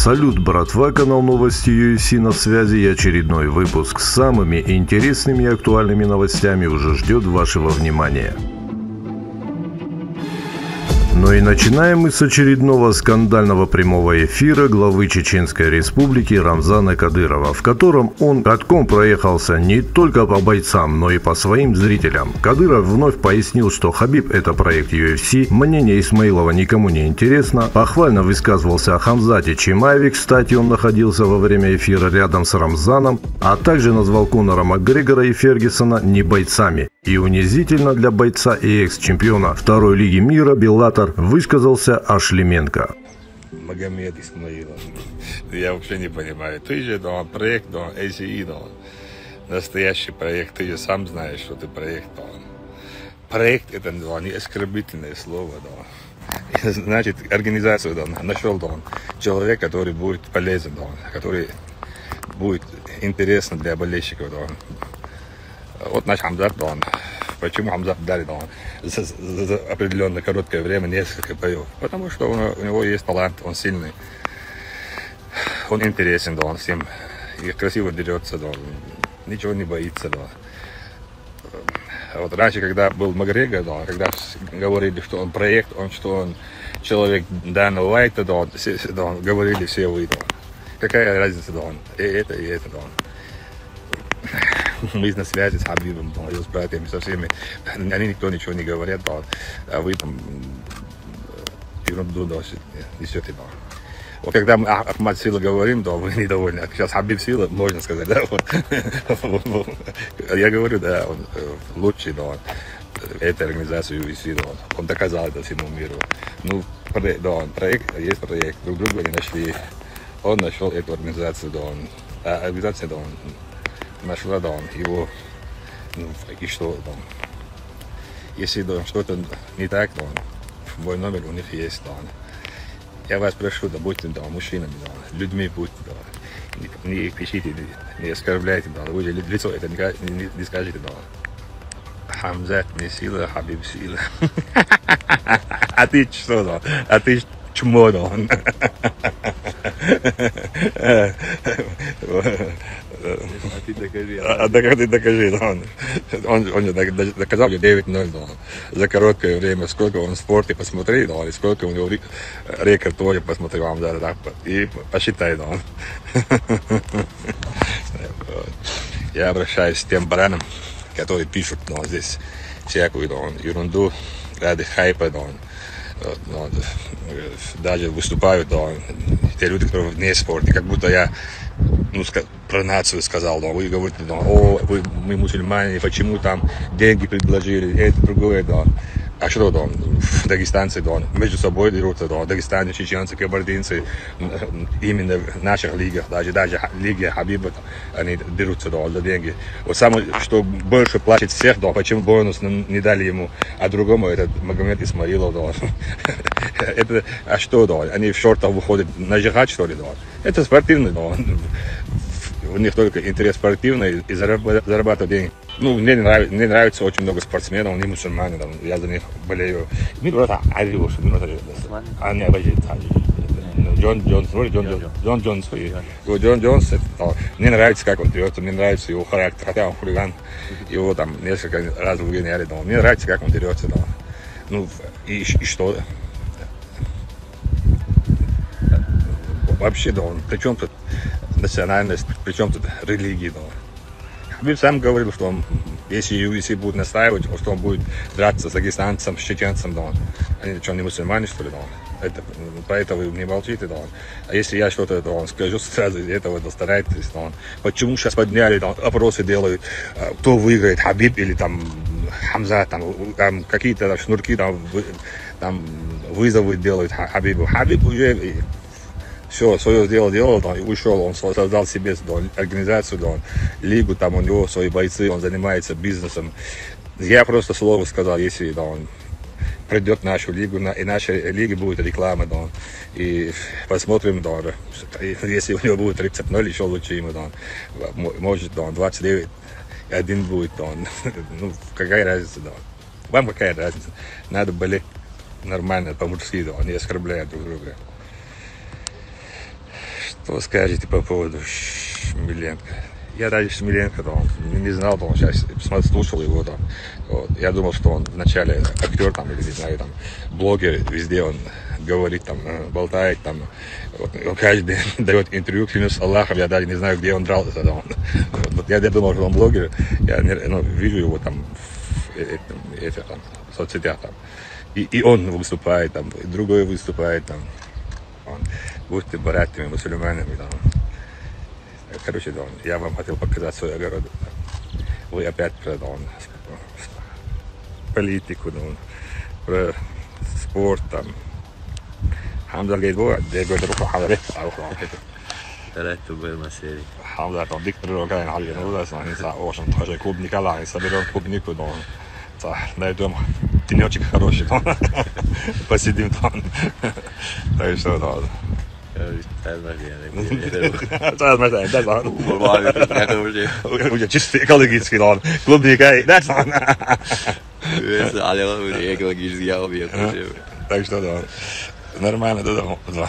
Салют, братва, канал новости UFC на связи и очередной выпуск с самыми интересными и актуальными новостями уже ждет вашего внимания. Ну и начинаем мы с очередного скандального прямого эфира главы Чеченской Республики Рамзана Кадырова, в котором он катком проехался не только по бойцам, но и по своим зрителям. Кадыров вновь пояснил, что Хабиб – это проект UFC, мнение Исмаилова никому не интересно, похвально высказывался о Хамзате Чимаеве, кстати, он находился во время эфира рядом с Рамзаном, а также назвал Конора Макгрегора и Фергюсона не бойцами. И унизительно для бойца и экс-чемпиона второй лиги мира Беллатор высказался Ашлеменко. Магомед Исмаилов. Я вообще не понимаю. Ты же проект ACE, настоящий проект. Ты же сам знаешь, что ты проект. Проект это не оскорбительное слово. Значит, организацию нашел человек, который будет полезен, который будет интересен для болельщиков. Вот наш Хамзат, почему Хамзат дали за определенное короткое время несколько боев? Потому что у него есть талант, он сильный, он интересен, он всем и красиво дерется, ничего не боится. Вот раньше, когда был Макгрегор, когда говорили, что он проект, что он человек Дана Уайта, говорили все вы. Какая разница, и это. Мы на связи с Хабибом, с братьями, со всеми. Они никто ничего не говорят, а вы там ерунду несете. Вот когда мы Ахмад Сила говорим, вы недовольны. А сейчас Хабиб Сила, можно сказать, да? Я говорю, да, он лучший, этой организации UFC, он доказал это всему миру. Ну, проект есть проект, друг друга не нашли. Он нашел эту организацию, организация, нашла, его, и что, если что-то не так, мой номер у них есть, я вас прошу, будьте, мужчинами, людьми будьте, не кричите, не оскорбляйте, вы же лицо это не скажите, Хамзат не сила, Хабиб сила. А ты что, а ты чмо, А ты докажи. Он же доказал 9-0 за короткое время, сколько он в спорте посмотрел, и сколько у него рекорд тоже посмотрел, и посчитай. Я обращаюсь к тем баранам, которые пишут здесь всякую ерунду ради хайпа, даже выступают, те люди, которые вне спорта, как будто я про нацию сказал, вы говорите, мы мусульмане, почему там деньги предложили, это другое, а что, дагестанцы, между собой дерутся, дагестанцы, чеченцы, кабардинцы, именно в наших лигах, даже лиги Хабиба, они дерутся, за деньги. Вот самое, что больше платит всех, почему бонус не дали ему, а другому, это Магомед Исмаилов, это, а что, они в шортах выходят на джихад, что ли, это спортивный, у них только интерес спортивный и зарабатывать деньги. Мне нравится очень много спортсменов, они мусульмане, я за них болею. Джон Джонс, мне нравится, как он дерется, мне нравится его характер, хотя он хулиган, его там несколько раз выгоняли, мне нравится, как он дерется, и что? Вообще, при чем тут национальность, при чем тут религия, Хабиб сам говорил, что если UFC будет настаивать, что он будет драться с дагестанцем, с чеченцем, они что, не мусульмане, что ли, это, поэтому вы не молчите, а если я что-то скажу, сразу из этого старайтесь, почему сейчас подняли, опросы делают, кто выиграет, Хабиб или Хамзат, какие-то шнурки, вызовы делают Хабибу. Хабиб уже все свое дело делал, и ушел, он создал себе организацию, лигу, у него свои бойцы, он занимается бизнесом. Я просто слово сказал, если он придет в нашу лигу, и нашей лиге будет реклама, и посмотрим, если у него будет 30-0, еще лучше ему, может, 29-1 будет, какая разница, вам какая разница, надо болеть нормально, по-мужски, не оскорбляя друг друга. Что скажете по поводу Шмеленко? Я даже Шмеленко, да, он не знал, да, он сейчас слушал его, да. Вот. Я думал, что он вначале актер, там, или, не знаю, там, блогер, везде он говорит, там, болтает, там, вот, он каждый день дает интервью, клянусь Аллахом, я даже не знаю, где он дрался, да, он. Вот, я думал, что он блогер, я вижу его там в соцсетях, там, и он выступает, там, и другой выступает, там, он, будьте братьями, мусульманами, там. Короче, да, я вам хотел показать свой огород. Вы опять про политику, да, про спорт, там. Hamza Gaybo, de قدر روح حضرتك أروح كده. ثلاثة بالمسيري. Hamza там диктор كان على النور ده صح صح очень тоже клубник ala и соберем клубнику, да. صح найдем денечек хороший, да. Посидим там. Так что да. Зараз مثلا ده صح. Чисто экологический, да. Клубника, да صح. Так что да. Нормально, да.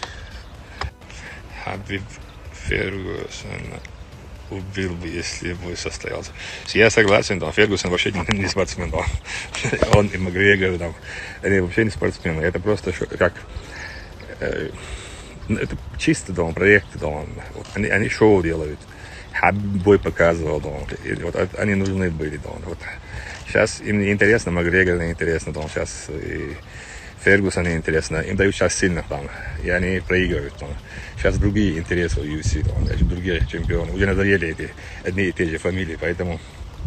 Хабиб Фергюсон убил бы, если бы состоялся. Я согласен, да, Фергюсон вообще не спортсмен, да. Он и Макгрегор, да, они вообще не спортсмены. Это просто как... это чисто, да, проекты, да. Они шоу делают. Хабиб бой показывал, да. Вот они нужны были, да. Вот. Сейчас им не интересно, Макгрегор не интересно, да. Сейчас и Фергюсон не интересно. Им дают сейчас сильно там. И они проигрывают. Там. Сейчас другие интересы у UFC. Там. Другие чемпионы. Уже надоели эти одни и те же фамилии. Поэтому,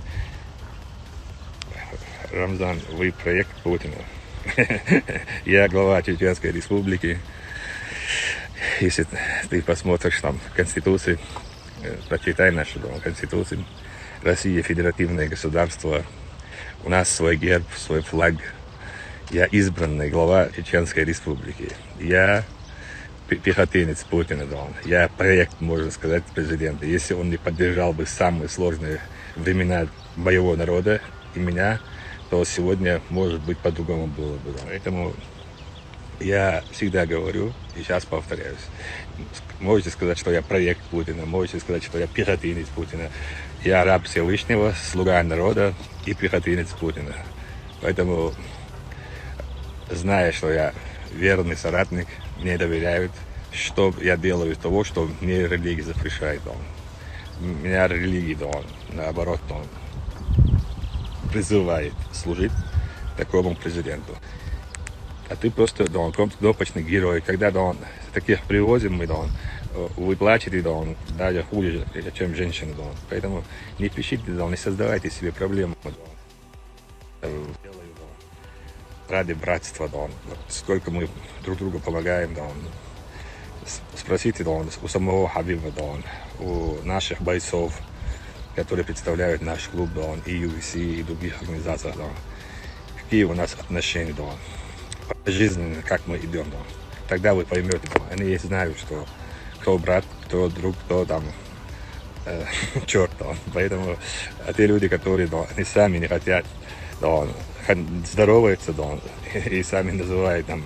Рамзан, вы проект Путина. Я глава Чеченской Республики. Если ты посмотришь там Конституцию, прочитай нашу Конституцию. Россия федеративное государство. У нас свой герб, свой флаг. Я избранный глава Чеченской Республики. Я пехотинец Путина, да. Я проект, можно сказать, президента. Если он не поддержал бы самые сложные времена моего народа и меня, то сегодня, может быть, по-другому было бы. Да. Поэтому я всегда говорю, и сейчас повторяюсь. Можете сказать, что я проект Путина, можете сказать, что я пехотинец Путина. Я раб Всевышнего, слуга народа и пехотинец Путина. Поэтому, зная, что я верный соратник, мне доверяют, что я делаю из того, что мне религия запрещает. Меня религия, наоборот, призывает служить такому президенту. А ты просто кнопочный герой. Когда таких привозим мы, вы плачете, даже хуже, чем женщины. Поэтому не пишите, не создавайте себе проблемы. Ради братства, сколько мы друг другу помогаем, спросите у самого Хабиба, у наших бойцов, которые представляют наш клуб, и UFC, и других организаций, какие у нас отношения, жизненно, как мы идем, тогда вы поймете, они знают, что кто брат, кто друг, кто там черт, поэтому те люди, которые, они сами не хотят, здороваются, и сами называют там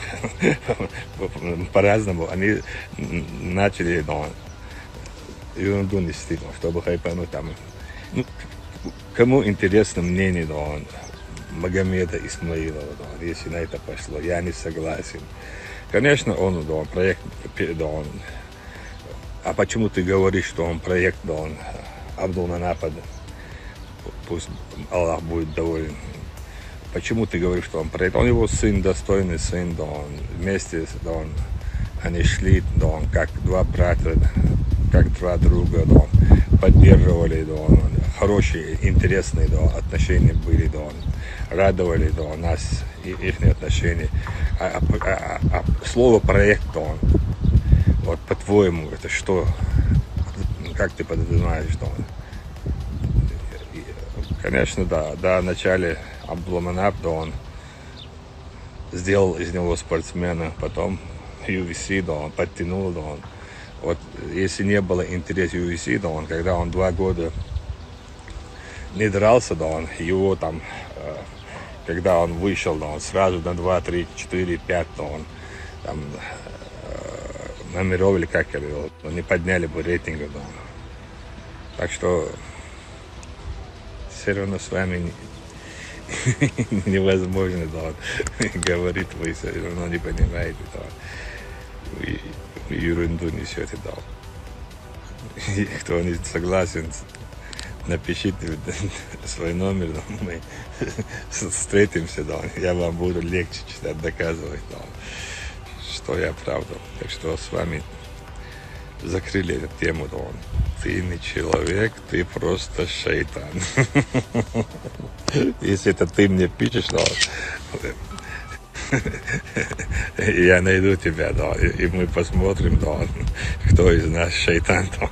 по-разному, они начали ерунду нести, чтобы хайпануть там. Ну, кому интересно мнение Магомеда Исмаилова, если на это пошло, я не согласен. Конечно, он проект, а почему ты говоришь, что он проект, Абдул-Манапад, пусть Аллах будет доволен. Почему ты говоришь, что он проект? Он его сын, достойный сын, вместе, они шли, как два брата, как два друга, поддерживали, хорошие, интересные отношения были, радовали нас и их отношения. А слово проект, вот по-твоему, это что? Как ты подразумеваешь, Конечно, да, в начале Абдул-Манап, он сделал из него спортсмена, потом UFC, он подтянул, вот если не было интереса UFC, когда он 2 года не дрался, его там, когда он вышел, сразу на 2, 3, 4, 5, там, нумеровали, как я говорил, не подняли бы рейтинга. Да. Так что все равно с вами невозможно, да, говорить, вы все равно не понимаете, да. Вы ерунду несете, да. И кто не согласен, напишите свой номер, да, мы встретимся, да, я вам буду легче читать, доказывать, да, что я правда. Так что с вами закрыли эту тему, да. Ты не человек, ты просто шайтан. Если это ты мне пишешь, да, я найду тебя, да, и мы посмотрим, да, кто из нас шайтан, да.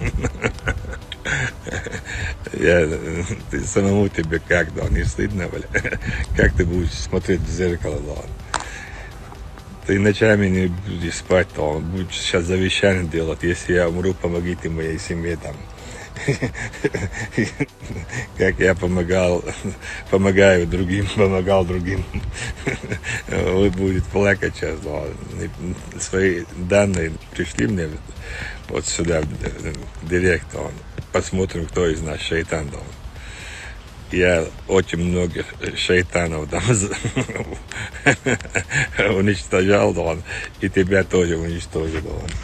Ты самому тебе как, да, не стыдно, бля? Как ты будешь смотреть в зеркало, да? Ты ночами не будешь спать, то будешь сейчас завещание делать. Если я умру, помогите моей семье там. Как я помогаю другим, помогал другим. Вы будете плакать сейчас, да. Свои данные пришли мне вот сюда, в директ, да. Посмотрим, кто из нас шайтан, да. Я очень многих шайтанов там уничтожал, да, и тебя тоже уничтожил, да.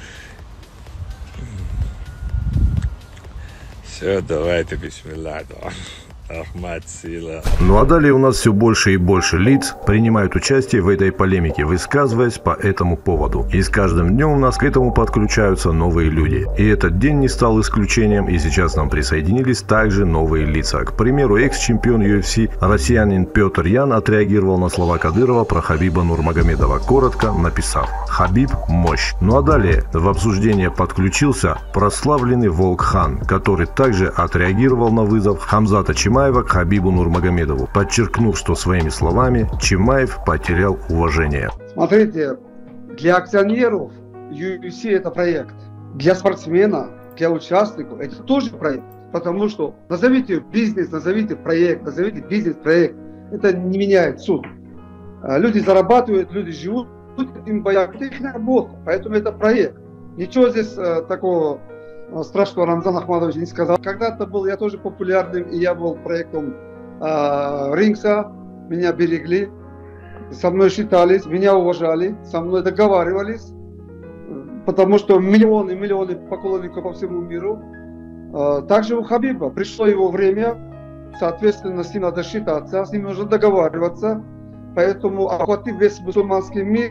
Все, давайте, бисмилlah, да. Ахмад Сила. Ну а далее у нас все больше и больше лиц принимают участие в этой полемике, высказываясь по этому поводу. И с каждым днем у нас к этому подключаются новые люди. И этот день не стал исключением, и сейчас нам присоединились также новые лица. К примеру, экс-чемпион UFC россиянин Петр Ян отреагировал на слова Кадырова про Хабиба Нурмагомедова, коротко написав: «Хабиб – мощь». Ну а далее в обсуждение подключился прославленный Волк Хан, который также отреагировал на вызов Хамзата Чимаева к Хабибу Нурмагомедову, подчеркнув, что своими словами Чимаев потерял уважение. Смотрите, для акционеров UFC это проект, для спортсмена, для участников это тоже проект, потому что назовите бизнес, назовите проект, назовите бизнес-проект, это не меняет суть. Люди зарабатывают, люди живут, им боятся, это их работа, поэтому это проект. Ничего здесь такого страшного Рамзан Ахмадович не сказал. Когда-то был я тоже популярным, и я был проектом Рингса, меня берегли, со мной считались, меня уважали, со мной договаривались, потому что миллионы поклонников по всему миру. Также у Хабиба пришло его время, соответственно, с ним надо считаться, с ним нужно договариваться, поэтому, охватив весь мусульманский мир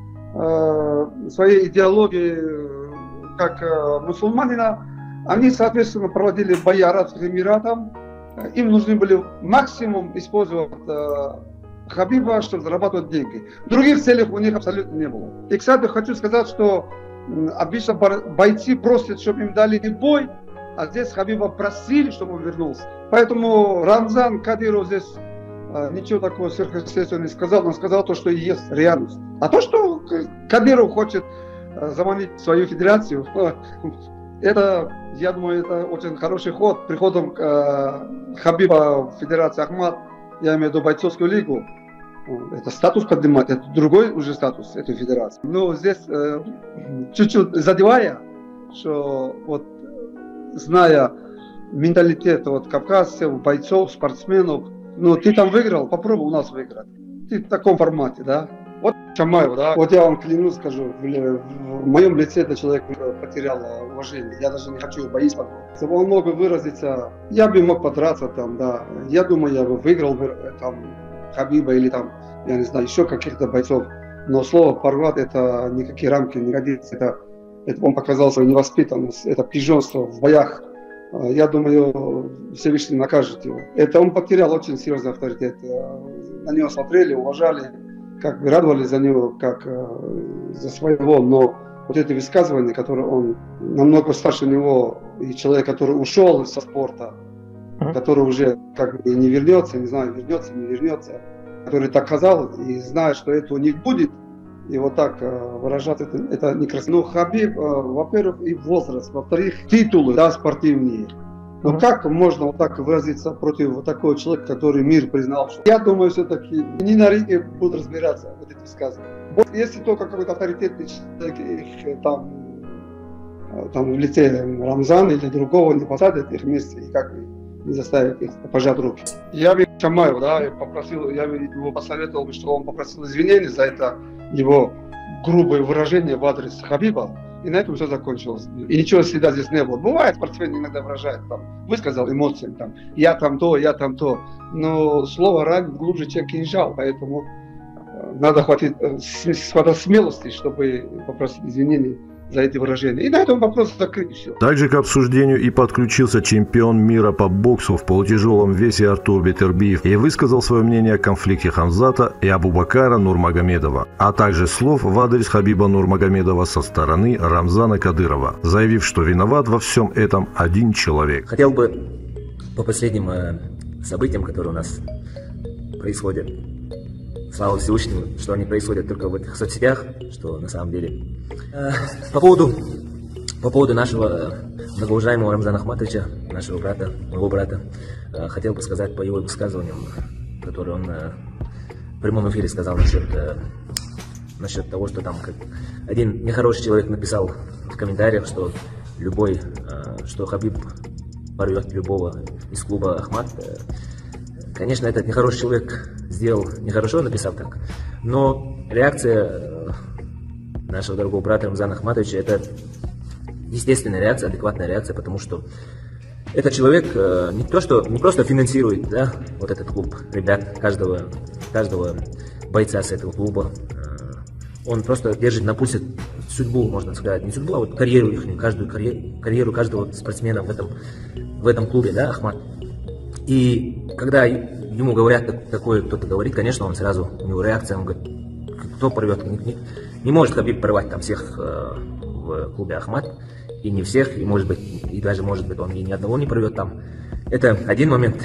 своей идеологией, как мусульманина, они, соответственно, проводили бои Арабским Эмиратам. Им нужны были максимум использовать Хабиба, чтобы зарабатывать деньги. Других целей у них абсолютно не было. И, кстати, хочу сказать, что обычно бойцы просят, чтобы им дали бой, а здесь Хабиба просили, чтобы он вернулся. Поэтому Рамзан Кадыров здесь ничего такого сверхъестественного не сказал. Он сказал то, что и есть реальность. А то, что Кадыров хочет заманить свою федерацию, это, я думаю, это очень хороший ход. Приходом Хабиба в федерацию Ахмад, я имею в виду бойцовскую лигу, это статус поднимать, это другой уже статус этой федерации. Но здесь чуть-чуть задевая, что вот зная менталитет вот кавказцев, бойцов, спортсменов, ну ты там выиграл, попробуй у нас выиграть. Ты в таком формате, да? Вот Чамаев, да, вот я вам клянусь, скажу, в моем лице этот человек потерял уважение, я даже не хочу боюсь. Он мог бы выразиться, я бы мог подраться там, да, я думаю, я бы выиграл там Хабиба или там, я не знаю, еще каких-то бойцов, но слово порвать, это никакие рамки не годится, это он показал свою невоспитанность, это пижонство в боях. Я думаю, Всевышний накажет его. Это он потерял очень серьезный авторитет, на него смотрели, уважали, как бы радовались за него, как за своего, но вот эти высказывания, которые он намного старше него, и человек, который ушел со спорта, который уже как бы не вернется, не знаю, вернется, не вернется, который так сказал и знает, что этого не будет, и вот так выражать это некрасиво. Ну, Хабиб, во-первых, и возраст, во-вторых, титулы, да, спортивные. Но как можно вот так выразиться против вот такого человека, который мир признал? Что... Я думаю, все-таки не на ринге будут разбираться вот эти сказки. Вот если только какой-то авторитетный человек их там в лице Рамзана или другого не посадят их вместе и как не заставят их пожать руки. Я бы Чамаева, да, я его посоветовал, что он попросил извинения за это его грубое выражение в адрес Хабиба. И на этом все закончилось. И ничего следа здесь не было. Бывает, спортсмен иногда выражает, высказал эмоции, я там то. Но слово ранит глубже, чем кинжал, поэтому надо хватать смелости, чтобы попросить извинений за эти выражения. И на этом вопрос закрыт, все. Также к обсуждению и подключился чемпион мира по боксу в полутяжелом весе Артур Бетербиев и высказал свое мнение о конфликте Хамзата и Абубакара Нурмагомедова, а также слов в адрес Хабиба Нурмагомедова со стороны Рамзана Кадырова, заявив, что виноват во всем этом один человек. Хотел бы по последним событиям, которые у нас происходят, слава Всевышнему, что они происходят только в этих соцсетях, что на самом деле. По поводу нашего многоуважаемого Рамзана Ахматовича, нашего брата, моего брата, хотел бы сказать по его высказываниям, которые он в прямом эфире сказал насчет того, что там один нехороший человек написал в комментариях, что что Хабиб порвет любого из клуба Ахмат. Конечно, этот нехороший человек сделал нехорошо, написав так, но реакция нашего дорогого брата Рамзана Ахматовича — это естественная реакция, адекватная реакция, потому что этот человек не просто финансирует, да, вот этот клуб, ребят, каждого бойца с этого клуба, он просто держит на пульсе судьбу, можно сказать, не судьбу, а вот карьеру их, карьеру каждого спортсмена в этом клубе, да, Ахмат. И когда ему говорят такое, кто-то говорит, конечно, он сразу, у него реакция, он говорит, кто порвет? Не может Хабиб порвать там всех в клубе Ахмат, и не всех, и даже может быть он и ни одного не порвет там. Это один момент,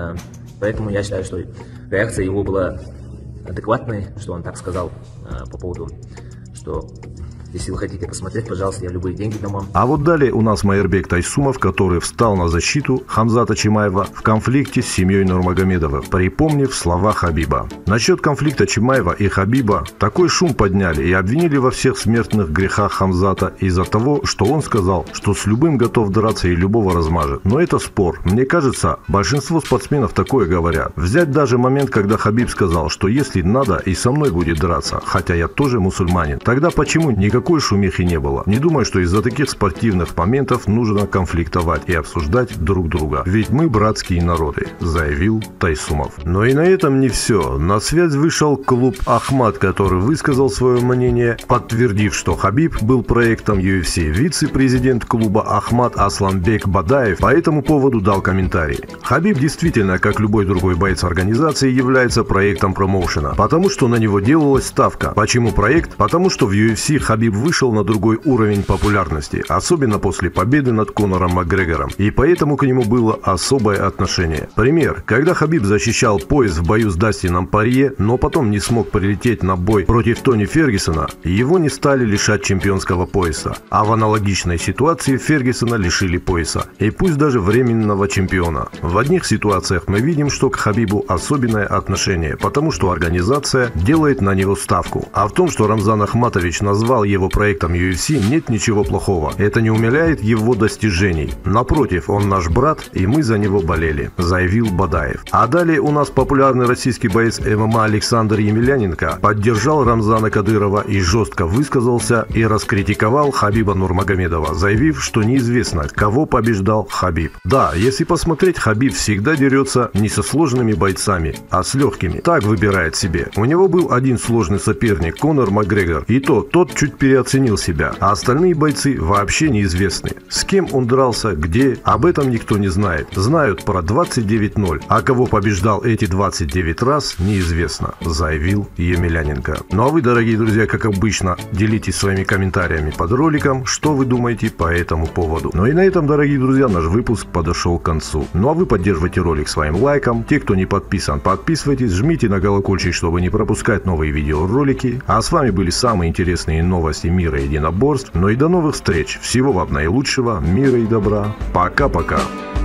поэтому я считаю, что реакция его была адекватной, что он так сказал по поводу, что если вы хотите посмотреть, пожалуйста, я любые деньги дам вам. А вот далее у нас Майырбек Тайсумов, который встал на защиту Хамзата Чимаева в конфликте с семьей Нурмагомедова, припомнив слова Хабиба. Насчет конфликта Чимаева и Хабиба такой шум подняли и обвинили во всех смертных грехах Хамзата из-за того, что он сказал, что с любым готов драться и любого размажет. Но это спор. Мне кажется, большинство спортсменов такое говорят. Взять даже момент, когда Хабиб сказал, что если надо, и со мной будет драться, хотя я тоже мусульманин. Тогда почему никакой шумихи не было? Не думаю, что из-за таких спортивных моментов нужно конфликтовать и обсуждать друг друга. Ведь мы братские народы, заявил Тайсумов. Но и на этом не все. На связь вышел клуб Ахмат, который высказал свое мнение, подтвердив, что Хабиб был проектом UFC. Вице-президент клуба Ахмат Асланбек Бадаев по этому поводу дал комментарий. Хабиб действительно, как любой другой боец организации, является проектом промоушена, потому что на него делалась ставка. Почему проект? Потому что в UFC Хабиб вышел на другой уровень популярности, особенно после победы над Конором Макгрегором, и поэтому к нему было особое отношение. Пример. Когда Хабиб защищал пояс в бою с Дастином Порье, но потом не смог прилететь на бой против Тони Фергюсона, его не стали лишать чемпионского пояса, а в аналогичной ситуации Фергюсона лишили пояса, и пусть даже временного чемпиона. В одних ситуациях мы видим, что к Хабибу особенное отношение, потому что организация делает на него ставку, а в том, что Рамзан Ахматович назвал его проектом UFC, нет ничего плохого. Это не умаляет его достижений. Напротив, он наш брат, и мы за него болели, заявил Бадаев. А далее у нас популярный российский боец ММА Александр Емельяненко поддержал Рамзана Кадырова и жестко высказался и раскритиковал Хабиба Нурмагомедова, заявив, что неизвестно, кого побеждал Хабиб. Да, если посмотреть, Хабиб всегда дерется не со сложными бойцами, а с легкими. Так выбирает себе. У него был один сложный соперник, Конор Макгрегор, и тот чуть переоценил себя, а остальные бойцы вообще неизвестны. С кем он дрался, где, об этом никто не знает. Знают про 29-0, а кого побеждал эти 29 раз, неизвестно, заявил Емельяненко. Ну а вы, дорогие друзья, как обычно, делитесь своими комментариями под роликом, что вы думаете по этому поводу. Ну и на этом, дорогие друзья, наш выпуск подошел к концу. Ну а вы поддерживайте ролик своим лайком. Те, кто не подписан, подписывайтесь, жмите на колокольчик, чтобы не пропускать новые видеоролики. А с вами были самые интересные новости мира единоборств. Ну и до новых встреч. Всего вам наилучшего, мира и добра. Пока-пока.